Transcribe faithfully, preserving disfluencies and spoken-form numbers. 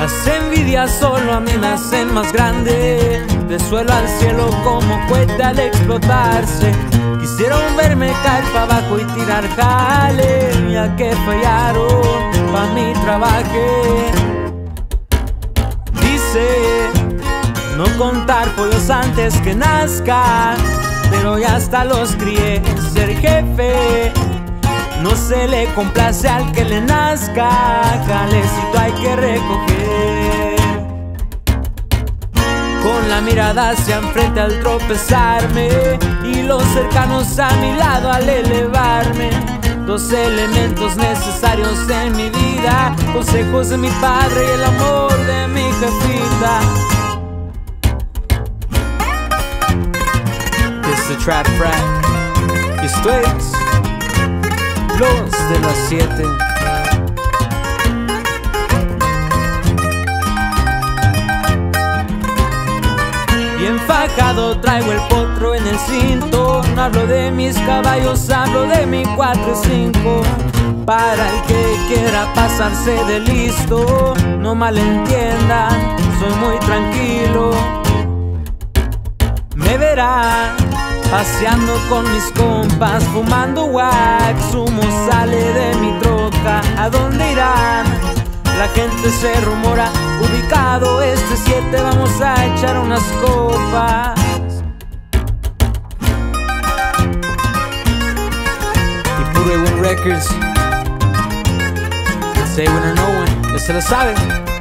Las envidias solo a mí me hacen más grande, de suelo al cielo como cohete al explotarse. Quisieron verme caer pa' abajo y tirar jale, ya que fallaron, pa' mí trabajé. Dice no contar pollos antes que nazca, pero ya hasta los crié. Ser jefe no se le complace al que le nazca, jalecito hay que recoger. Con la mirada hacia enfrente al tropezarme y los cercanos a mi lado al elevarme. Dos elementos necesarios en mi vida, consejos de mi padre y el amor de mi jefita. It's the Trap Frack y esto es Los de las siete. Bien fajado traigo el potro en el cinto. No hablo de mis caballos, hablo de mi cuatro y cinco. Para el que quiera pasarse de listo, no malentiendan, soy muy tranquilo. Me verán paseando con mis compas, fumando wax, humo sale de mi troca. ¿A dónde irán? La gente se rumora, ubicado este siete, vamos a echar unas copas. Y puro Ewan Records, say when or no one, ya se lo sabe.